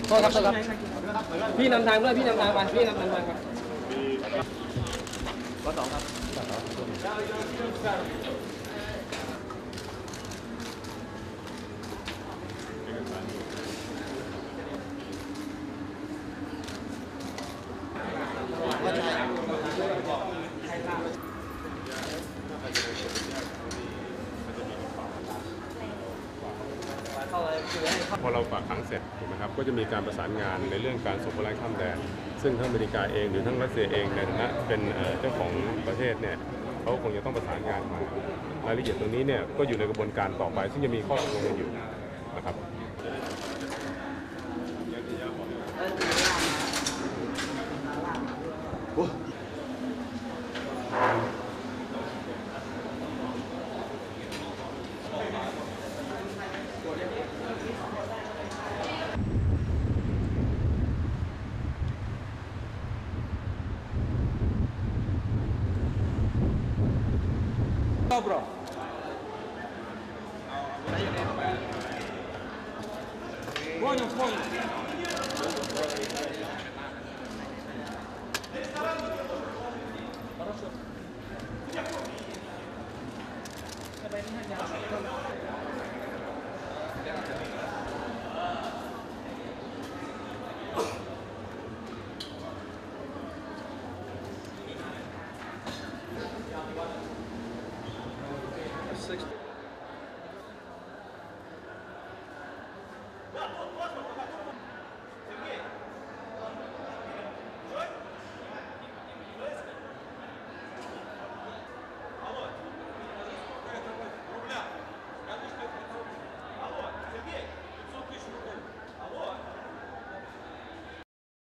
โทษครับพี่นำทางด้วยพี่นำทางไปพี่นำทางไปข้อ2ครับพอเราฝากขังเสร็จถูกไหมครับก็จะมีการประสานงานในเรื่องการส่งผู้ร้ายข้ามแดนซึ่งทั้งอเมริกาเองหรือทั้งรัสเซียเองในฐานะเป็นเจ้าของประเทศเนี่ยเขาคงจะต้องประสานงานมารายละเอียดตรงนี้เนี่ยก็อยู่ในกระบวนการต่อไปซึ่งจะมีข้อตกลงกันอยู่นะครับ Bro. Понял.